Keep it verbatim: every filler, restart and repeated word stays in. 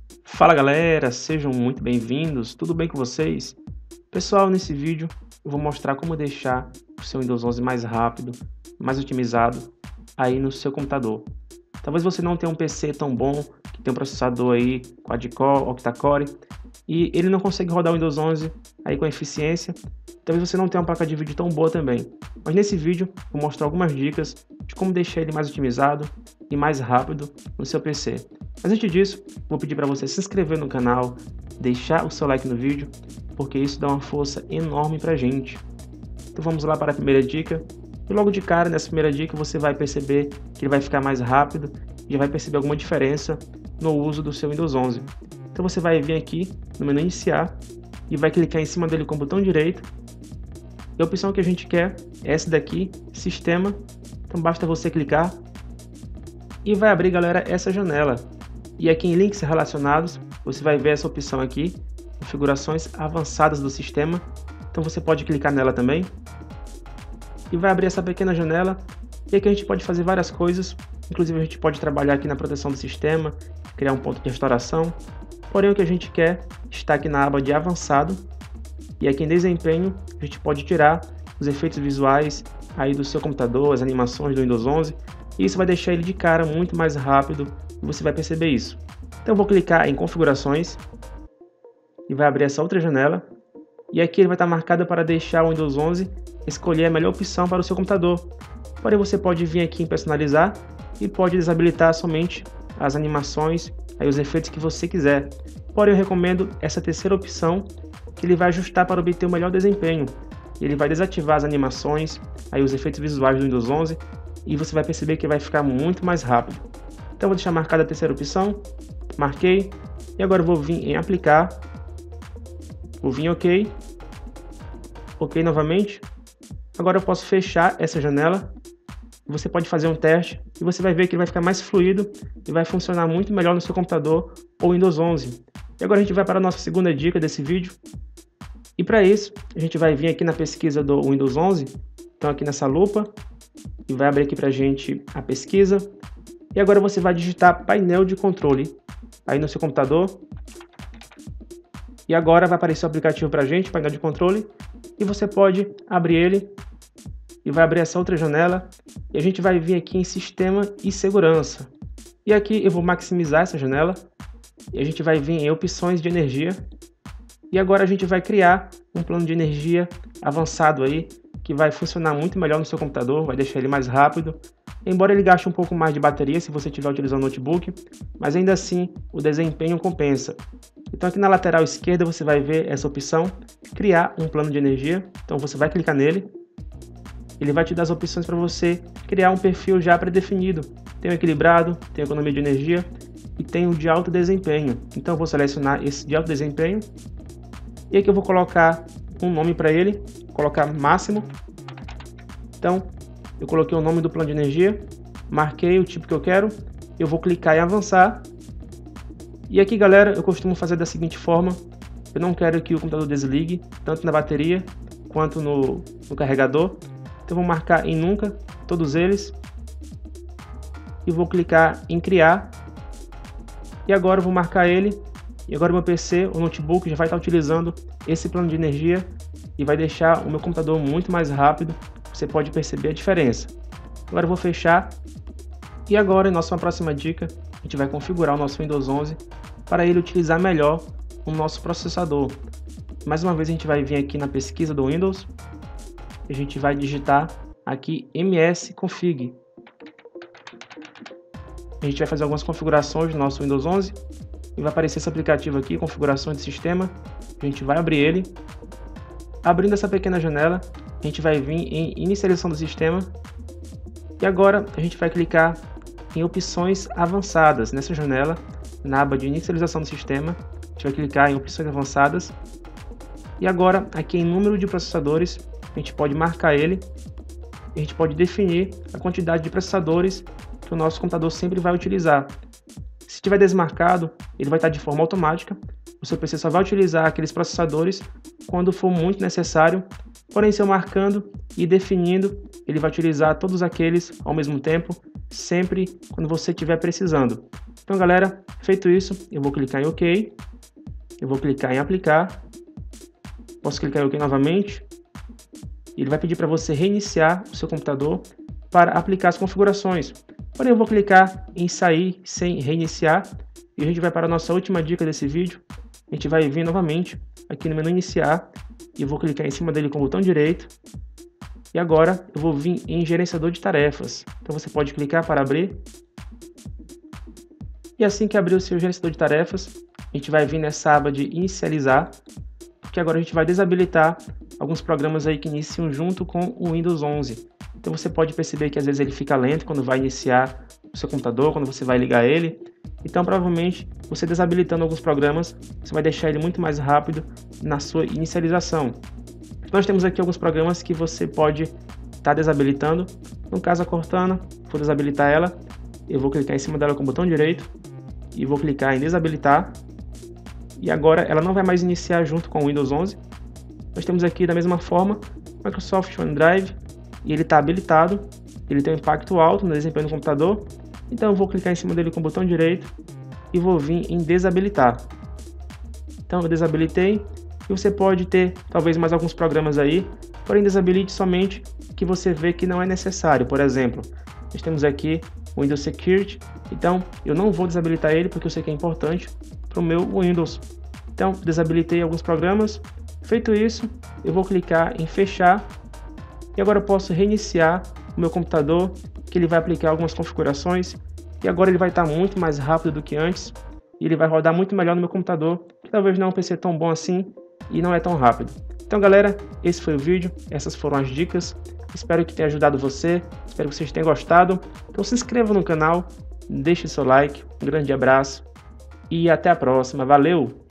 Fala galera, sejam muito bem-vindos, tudo bem com vocês? Pessoal, nesse vídeo eu vou mostrar como deixar o seu Windows onze mais rápido, mais otimizado aí no seu computador. Talvez você não tenha um P C tão bom, que tem um processador aí quad-core, octa-core, e ele não consegue rodar o Windows onze aí com eficiência. Talvez você não tenha uma placa de vídeo tão boa também. Mas nesse vídeo vou mostrar algumas dicas de como deixar ele mais otimizado e mais rápido no seu P C. Mas antes disso, vou pedir para você se inscrever no canal, deixar o seu like no vídeo, porque isso dá uma força enorme para a gente. Então vamos lá para a primeira dica. E logo de cara, nessa primeira dica, você vai perceber que ele vai ficar mais rápido e vai perceber alguma diferença no uso do seu Windows onze. Então você vai vir aqui no menu iniciar e vai clicar em cima dele com o botão direito. E a opção que a gente quer é essa daqui, Sistema. Então basta você clicar e vai abrir, galera, essa janela. E aqui em links relacionados, você vai ver essa opção aqui, configurações avançadas do sistema. Então você pode clicar nela também. E vai abrir essa pequena janela. E aqui a gente pode fazer várias coisas. Inclusive a gente pode trabalhar aqui na proteção do sistema, criar um ponto de restauração. Porém o que a gente quer está aqui na aba de avançado. E aqui em desempenho, a gente pode tirar os efeitos visuais aí do seu computador, as animações do Windows onze. E isso vai deixar ele de cara muito mais rápido e você vai perceber isso. Então eu vou clicar em configurações e vai abrir essa outra janela. E aqui ele vai estar marcado para deixar o Windows onze escolher a melhor opção para o seu computador. Porém você pode vir aqui em personalizar e pode desabilitar somente as animações, aí os efeitos que você quiser. Porém eu recomendo essa terceira opção, que ele vai ajustar para obter o melhor desempenho. Ele vai desativar as animações, aí os efeitos visuais do Windows onze, e você vai perceber que vai ficar muito mais rápido. Então eu vou deixar marcada a terceira opção, marquei, e agora eu vou vir em aplicar, vou vir em OK, OK novamente. Agora eu posso fechar essa janela, você pode fazer um teste, e você vai ver que ele vai ficar mais fluido, e vai funcionar muito melhor no seu computador ou Windows onze. E agora a gente vai para a nossa segunda dica desse vídeo, e para isso a gente vai vir aqui na pesquisa do Windows onze, então aqui nessa lupa, e vai abrir aqui para a gente a pesquisa. E agora você vai digitar painel de controle aí no seu computador. E agora vai aparecer o aplicativo para a gente, painel de controle. E você pode abrir ele. E vai abrir essa outra janela. E a gente vai vir aqui em Sistema e Segurança. E aqui eu vou maximizar essa janela. E a gente vai vir em Opções de Energia. E agora a gente vai criar um plano de energia avançado aí, que vai funcionar muito melhor no seu computador, vai deixar ele mais rápido, embora ele gaste um pouco mais de bateria se você estiver utilizando notebook, mas ainda assim o desempenho compensa. Então aqui na lateral esquerda você vai ver essa opção, criar um plano de energia, então você vai clicar nele, ele vai te dar as opções para você criar um perfil já pré-definido, tem o equilibrado, tem a economia de energia e tem o de alto desempenho. Então eu vou selecionar esse de alto desempenho, e aqui eu vou colocar um nome para ele, colocar máximo. Então eu coloquei o nome do plano de energia, marquei o tipo que eu quero, eu vou clicar em avançar. E aqui, galera, eu costumo fazer da seguinte forma, eu não quero que o computador desligue, tanto na bateria quanto no, no carregador. Então eu vou marcar em nunca, todos eles, e vou clicar em criar. E agora eu vou marcar ele, e agora o meu P C, o notebook, já vai estar utilizando esse plano de energia e vai deixar o meu computador muito mais rápido. Você pode perceber a diferença. Agora eu vou fechar. E agora, em nossa próxima dica, a gente vai configurar o nosso Windows onze para ele utilizar melhor o nosso processador. Mais uma vez a gente vai vir aqui na pesquisa do Windows. A gente vai digitar aqui msconfig. A gente vai fazer algumas configurações do nosso Windows onze. E vai aparecer esse aplicativo aqui, configurações de sistema. A gente vai abrir ele. Abrindo essa pequena janela, a gente vai vir em inicialização do sistema. E agora a gente vai clicar em opções avançadas nessa janela, na aba de inicialização do sistema. A gente vai clicar em opções avançadas. E agora aqui em número de processadores, a gente pode marcar ele. E a gente pode definir a quantidade de processadores que o nosso computador sempre vai utilizar. Se estiver desmarcado, ele vai estar de forma automática. O seu P C só vai utilizar aqueles processadores quando for muito necessário. Porém, se eu marcando e definindo, ele vai utilizar todos aqueles ao mesmo tempo. sempre quando você estiver precisando. Então, galera, feito isso, eu vou clicar em OK, eu vou clicar em aplicar, posso clicar em OK novamente, e ele vai pedir para você reiniciar o seu computador para aplicar as configurações. Porém, eu vou clicar em sair sem reiniciar, e a gente vai para a nossa última dica desse vídeo. A gente vai vir novamente aqui no menu iniciar, e eu vou clicar em cima dele com o botão direito, e agora eu vou vir em gerenciador de tarefas. Então você pode clicar para abrir. E assim que abrir o seu gerenciador de tarefas, a gente vai vir nessa aba de inicializar, porque agora a gente vai desabilitar alguns programas aí que iniciam junto com o Windows onze. Então você pode perceber que às vezes ele fica lento quando vai iniciar o seu computador, quando você vai ligar ele. Então provavelmente você desabilitando alguns programas, você vai deixar ele muito mais rápido na sua inicialização. Nós temos aqui alguns programas que você pode estar tá desabilitando. No caso a Cortana, vou desabilitar ela, eu vou clicar em cima dela com o botão direito e vou clicar em desabilitar. E agora ela não vai mais iniciar junto com o Windows onze. Nós temos aqui da mesma forma Microsoft OneDrive, e ele está habilitado, ele tem um impacto alto no desempenho do computador. Então eu vou clicar em cima dele com o botão direito e vou vir em desabilitar. Então eu desabilitei. E você pode ter talvez mais alguns programas aí, porém desabilite somente que você vê que não é necessário. Por exemplo, nós temos aqui o Windows Security, então eu não vou desabilitar ele porque eu sei que é importante para o meu Windows. Então desabilitei alguns programas. Feito isso, eu vou clicar em fechar e agora eu posso reiniciar o meu computador, que ele vai aplicar algumas configurações e agora ele vai estar muito mais rápido do que antes e ele vai rodar muito melhor no meu computador, que talvez não é um P C tão bom assim e não é tão rápido. Então galera, esse foi o vídeo, essas foram as dicas, espero que tenha ajudado você, espero que vocês tenham gostado. Então se inscreva no canal, deixe seu like, um grande abraço e até a próxima, valeu!